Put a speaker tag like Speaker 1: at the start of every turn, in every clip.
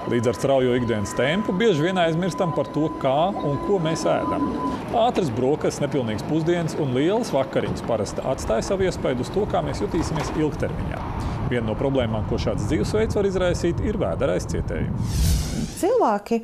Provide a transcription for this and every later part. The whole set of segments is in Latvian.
Speaker 1: Līdz ar straujo ikdienas tempu bieži vien aizmirstam par to, kā un ko mēs ēdam. Ātras brokastis, nepilnīgas pusdienas un lielas vakariņas parasti atstāja savu iespaidu uz to, kā mēs jutīsimies ilgtermiņā. Viena no problēmām, ko šāds dzīvesveids var izraisīt, ir vēdera aizcietējumi.
Speaker 2: Cilvēki,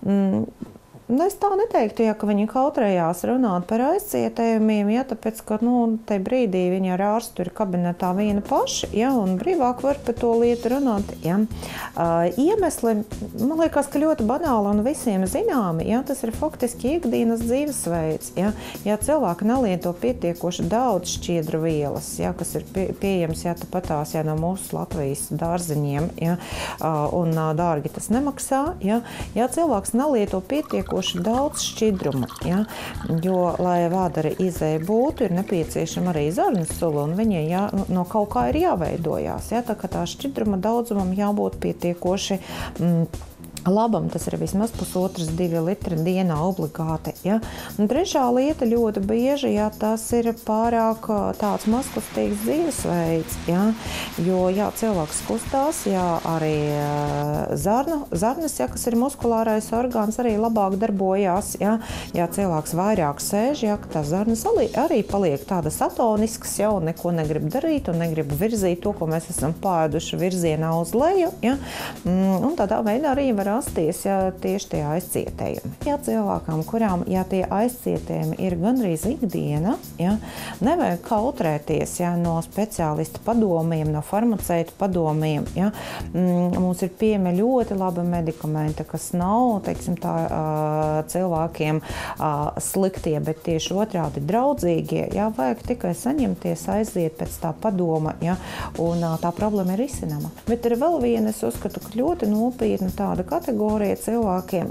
Speaker 2: es tā neteiktu, ka viņi kautrējās runāt par aizcietējumiem, tāpēc, ka te brīdī viņi ar ārstu ir kabinetā viena paši, un brīvāk var par to lietu runāt. Iemesli, man liekas, ka ļoti banāli un visiem zināmi, tas ir faktiski ikdienas dzīvesveids. Ja cilvēki nelieto pietiekoši daudz šķiedru vielas, kas ir pieejams tāpatās no mūsu Latvijas dārziņiem, un dārgi tas nemaksā, ja cilvēks nelieto pietiekoši daudz šķidrumu, jo, lai vēdera izēja būtu, ir nepieciešama arī zarnu sula, un viņai no kaut kā ir jāveidojās. Tā kā tā šķidruma daudzumam jābūt pietiekoši labam, tas ir vismaz 1,5–2 litri dienā obligāti. Un trešā lieta ļoti bieži, tas ir pārāk tāds mazkustīgs dzīvesveids, jo, cilvēks kustās, arī zarnas, kas ir muskulārais orgāns, arī labāk darbojās, cilvēks vairāk sēž, ka tās zarnas arī paliek tādas atoniskas, un neko negrib darīt, un negrib virzīt to, ko mēs esam pāēduši virzienā uz leju, un tādā veidā arī var rasties tieši tie aizcietējumi. Cilvēkam, kurām tie aizcietējumi ir gandrīz ikdiena, nevajag kautrēties no speciālista padomiem, no farmaceitu padomiem. Mums ir pieejami ļoti labi medikamenti, kas nav, teiksim tā, cilvēkiem sliktie, bet tieši otrādi draudzīgie. Vajag tikai saņemties, aiziet pēc tā padoma, un tā problēma ir izcinama. Bet ir vēl viena, es uzskatu, ka ļoti nopietna tāda kategorija cilvēkiem,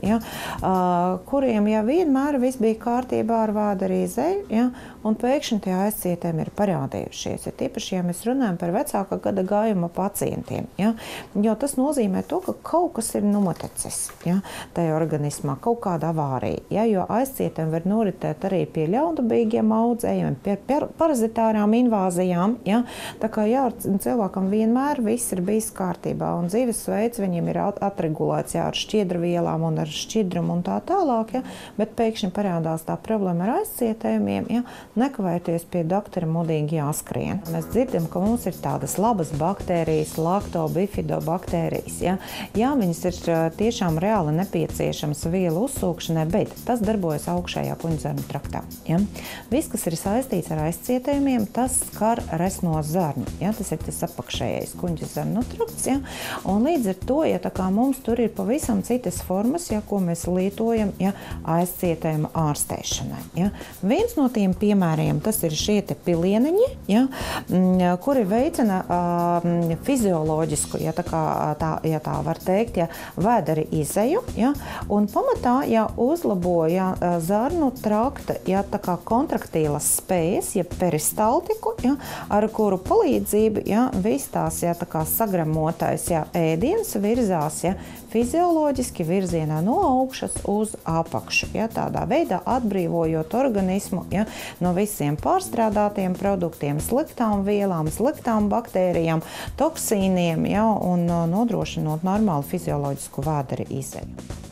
Speaker 2: kuriem vienmēr viss bija kārtībā ar vēdera izēju, un pēkšņi tie aizcietējumi ir parādījušies. Tīpaši, ja mēs runājam par vecāka gada gājuma pacientiem, jo tas nozīmē to, ka kaut kas ir noticis tajā organismā, kaut kāda avārija, jo aizcietējumi var noritēt arī pie ļaundabīgiem audzējiem, pie parazitārām invāzijām. Tā kā cilvēkam vienmēr viss ir bijis kārtībā, un dzīvesveids viņiem ir atregulēts ar šķiedrvielām un ar šķidrumu un tā tālāk, bet pēkšņi parādās tā problēma ar aizcietējumiem, nekavēties pie doktora mudīgi jāskrien. Mēs dzirdam, ka mums ir tādas labas baktērijas, laktobifidobakterijas. Viņas ir tiešām reāli nepieciešams vielu uzsūkšanai, bet tas darbojas augšējā kuņģzarnu traktā. Viss, kas ir saistīts ar aizcietējumiem, tas skar resno zarnu. Tas ir tas apakšējais kuņģzarnu trakts. Un līdz ar to, tā kā mums tur ir pavisam citas formas, ko mēs lietojam aizcietējuma ārstēšanai. Viens no tiem piemēriem, tas ir šie te pilieniņi, kuri veicina fizioloģisku, tā var teikt, vēdera izeju, un pamatā uzlabo zarnu trakta, tā kā kontraktīlas spējas, peristaltiku, ar kuru palīdzību viss tās tā kā sagramotais ēdiens virzās fizioloģiski virzienā no augšas uz apakšu. Tādā veidā atbrīvojot organismu no visiem pārstrādātiem produktiem, sliktām vielām, sliktām baktērijām, toksīniem un nodrošinot normālu fizioloģisku vēdera izeju.